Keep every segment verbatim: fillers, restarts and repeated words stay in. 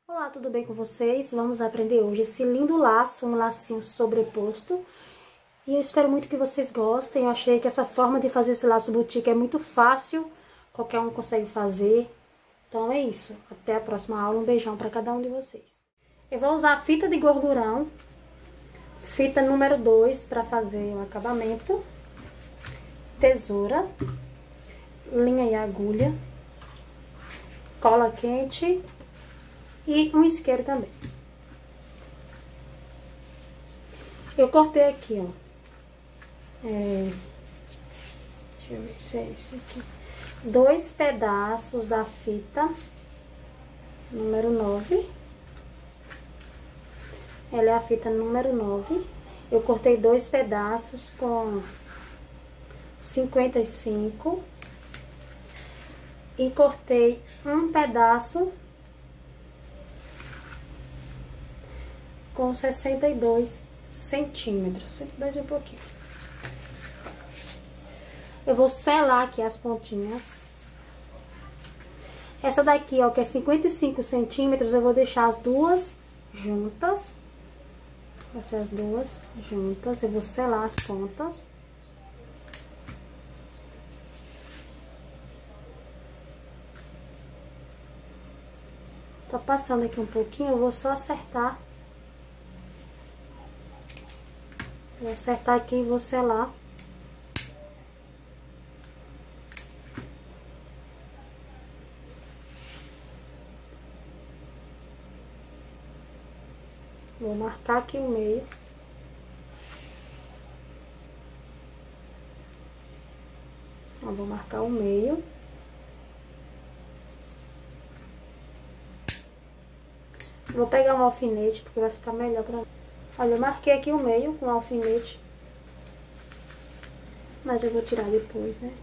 Olá, tudo bem com vocês? Vamos aprender hoje esse lindo laço, um lacinho sobreposto. E eu espero muito que vocês gostem. Eu achei que essa forma de fazer esse laço boutique é muito fácil, qualquer um consegue fazer. Então é isso, até a próxima aula, um beijão para cada um de vocês. Eu vou usar a fita de gorgurão, fita número dois para fazer o acabamento, tesoura, linha e agulha, cola quente e um isqueiro também. Eu cortei aqui, ó, é, deixa eu ver se é esse aqui, dois pedaços da fita número nove. Ela é a fita número nove. Eu cortei dois pedaços com cinquenta e cinco e cortei um pedaço com sessenta e dois centímetros, sessenta e dois e um pouquinho. Eu vou selar aqui as pontinhas. Essa daqui, ó, que é cinquenta e cinco centímetros, eu vou deixar as duas juntas. Vai ser as duas juntas, eu vou selar as pontas. Tá passando aqui um pouquinho, eu vou só acertar. Vou acertar aqui e vou selar. Vou marcar aqui o meio. Eu vou marcar o meio. Vou pegar um alfinete, porque vai ficar melhor pra mim. Olha, eu marquei aqui o meio com o alfinete. Mas eu vou tirar depois, né?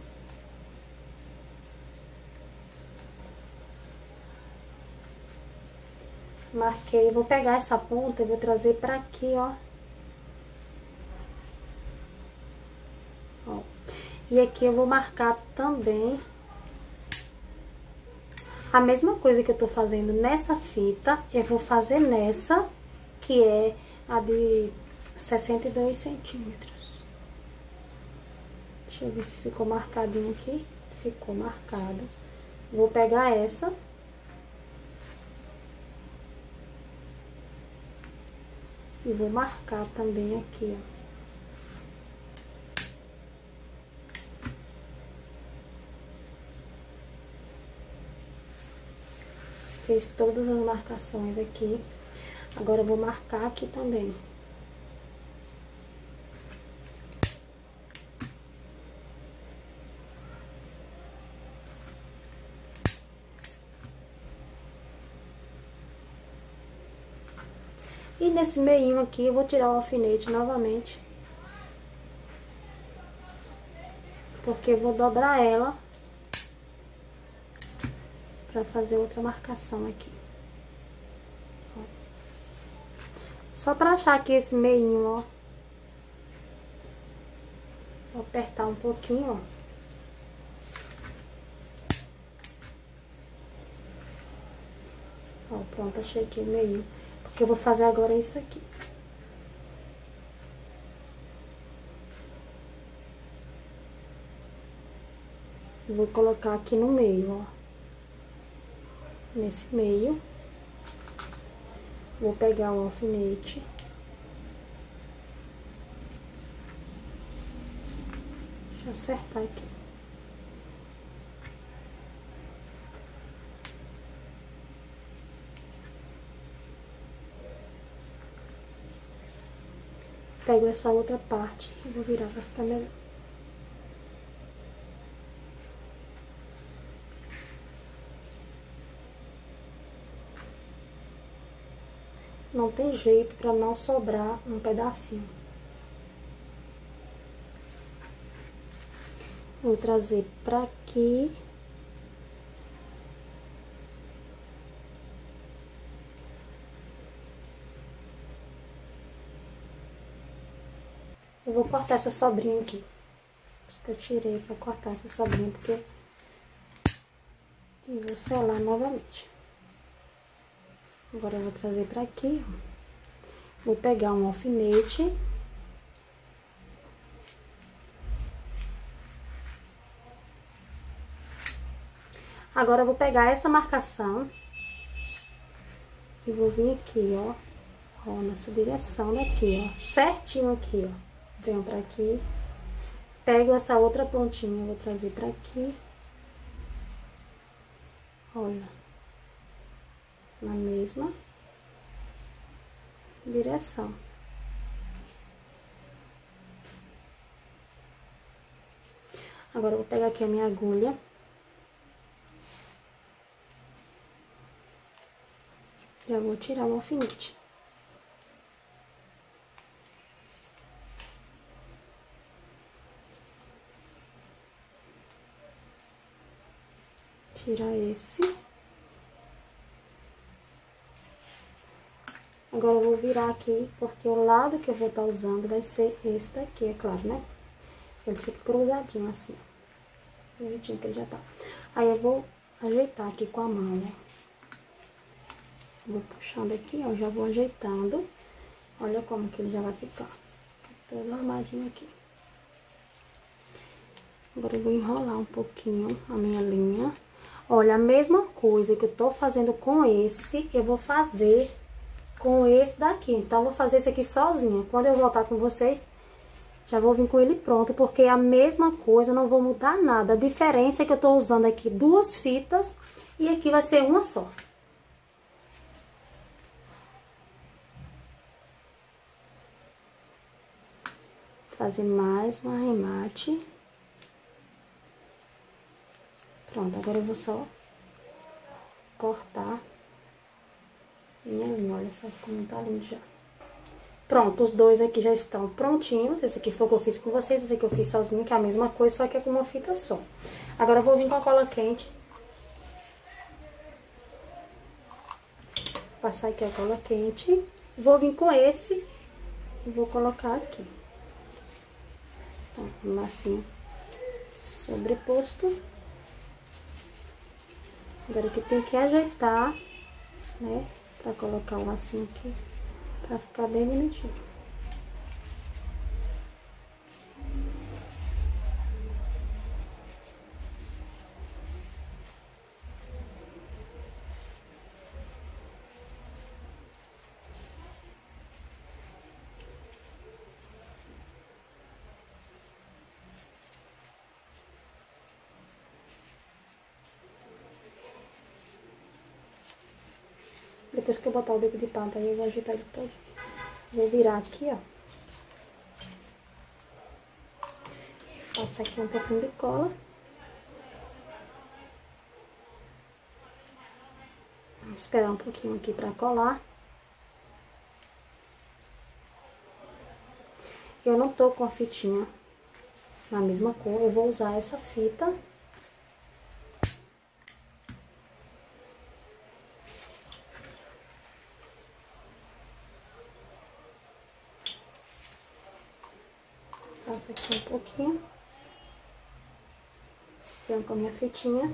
Marquei, vou pegar essa ponta e vou trazer pra aqui, ó. Ó. E aqui eu vou marcar também a mesma coisa que eu tô fazendo nessa fita, eu vou fazer nessa, que é a de sessenta e dois centímetros. Deixa eu ver se ficou marcadinho aqui. Ficou marcado. Vou pegar essa. E vou marcar também aqui, ó. Fiz todas as marcações aqui. Agora eu vou marcar aqui também. E nesse meinho aqui eu vou tirar o alfinete novamente. Porque eu vou dobrar ela pra fazer outra marcação aqui. Ó. Só pra achar aqui esse meinho, ó. Vou apertar um pouquinho, ó. Ó, pronto, achei aqui o meio. Porque eu vou fazer agora isso aqui. Vou colocar aqui no meio, ó. Nesse meio. Vou pegar o alfinete. Deixa eu acertar aqui. Pego essa outra parte e vou virar pra ficar melhor. Não tem jeito pra não sobrar um pedacinho. Vou trazer pra aqui. Eu vou cortar essa sobrinha aqui. Por isso que eu tirei pra cortar essa sobrinha, porque... E vou selar novamente. Agora eu vou trazer pra aqui, ó. Vou pegar um alfinete. Agora eu vou pegar essa marcação e vou vir aqui, ó, ó, nessa direção daqui, ó, certinho aqui, ó. Venho pra aqui, pego essa outra pontinha, vou trazer pra aqui. Olha, na mesma direção. Agora eu vou pegar aqui a minha agulha. Já vou tirar o alfinete. Tirar esse. Agora eu vou virar aqui, porque o lado que eu vou estar usando vai ser esse daqui, é claro, né? Ele fica cruzadinho assim, ó. Bonitinho que ele já tá. Aí eu vou ajeitar aqui com a mão, ó. Vou puxando aqui, ó, já vou ajeitando. Olha como que ele já vai ficar. Todo armadinho aqui. Agora eu vou enrolar um pouquinho a minha linha. Olha, a mesma coisa que eu tô fazendo com esse, eu vou fazer com esse daqui. Então, eu vou fazer esse aqui sozinha. Quando eu voltar com vocês, já vou vir com ele pronto, porque é a mesma coisa, não vou mudar nada. A diferença é que eu tô usando aqui duas fitas e aqui vai ser uma só. Fazer mais um arremate. Pronto, agora eu vou só cortar minha linha. Olha só como tá lindo já. Pronto, os dois aqui já estão prontinhos. Esse aqui foi o que eu fiz com vocês, esse aqui eu fiz sozinho, que é a mesma coisa, só que é com uma fita só. Agora eu vou vir com a cola quente. Passar aqui a cola quente. Vou vir com esse e vou colocar aqui. Então, um lacinho sobreposto. Agora aqui tem que ajeitar, né, pra colocar o lacinho aqui, pra ficar bem bonitinho. Depois que eu botar o bico de pato, aí eu vou ajeitar ele todo. Vou virar aqui, ó. Passar aqui um pouquinho de cola. Vamos esperar um pouquinho aqui pra colar. Eu não tô com a fitinha na mesma cor, eu vou usar essa fita. Passo aqui um pouquinho. Venho com a minha fitinha.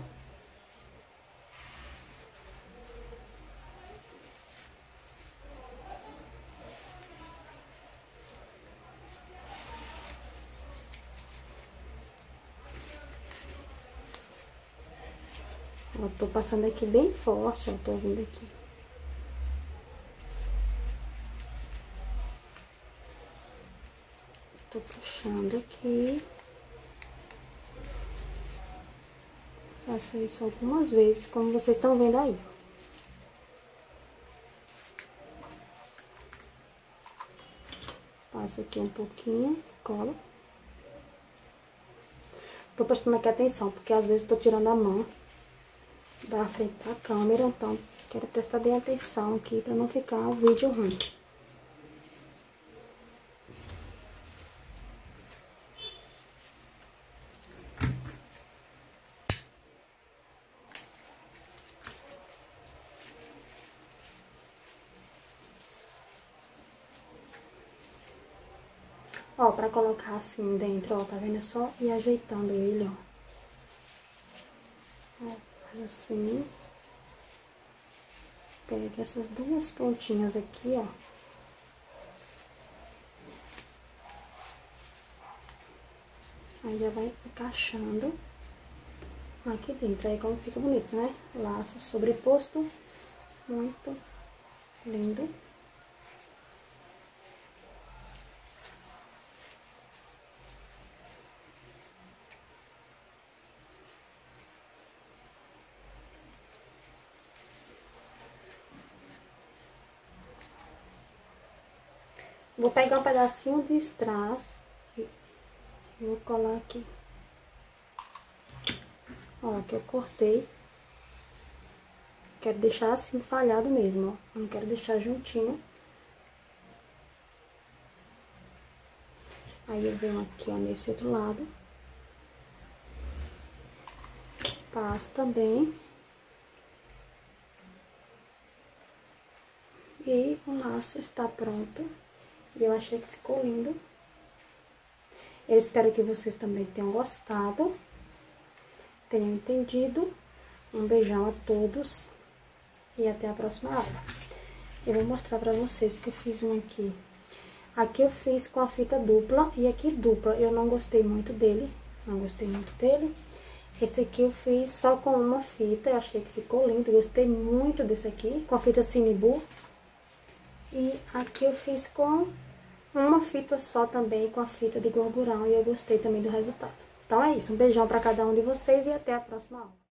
Eu tô passando aqui bem forte, ó, tô vindo aqui. Tô puxando aqui. Faço isso algumas vezes, como vocês estão vendo aí. Passo aqui um pouquinho, cola. Tô prestando aqui atenção, porque às vezes tô tirando a mão da frente da câmera, então quero prestar bem atenção aqui pra não ficar o vídeo ruim. Ó, pra colocar assim dentro, ó, tá vendo? É só ir ajeitando ele, ó. Ó, faz assim. Pega essas duas pontinhas aqui, ó. Aí já vai encaixando aqui dentro. Aí como fica bonito, né? Laço sobreposto, muito lindo. Vou pegar um pedacinho de strass e vou colar aqui. Ó, que eu cortei. Quero deixar assim, falhado mesmo, ó. Não quero deixar juntinho. Aí eu venho aqui, ó, nesse outro lado. Passo também. E o laço está pronto. E eu achei que ficou lindo. Eu espero que vocês também tenham gostado. Tenham entendido. Um beijão a todos. E até a próxima aula. Eu vou mostrar pra vocês que eu fiz um aqui. Aqui eu fiz com a fita dupla. E aqui dupla. Eu não gostei muito dele. Não gostei muito dele. Esse aqui eu fiz só com uma fita. Eu achei que ficou lindo. Gostei muito desse aqui. Com a fita Cinebu. E aqui eu fiz com uma fita só também, com a fita de gorgurão. E eu gostei também do resultado. Então é isso. Um beijão pra cada um de vocês e até a próxima aula.